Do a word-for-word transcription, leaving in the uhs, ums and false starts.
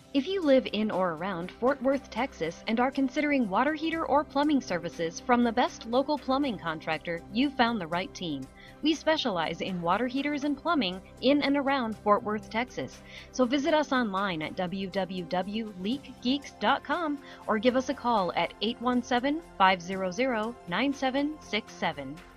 If you live in or around Fort Worth, Texas, and are considering water heater or plumbing services from the best local plumbing contractor, you've found the right team. We specialize in water heaters and plumbing in and around Fort Worth, Texas. So visit us online at w w w dot leak geeks dot com or give us a call at eight one seven, five zero zero, nine seven six seven.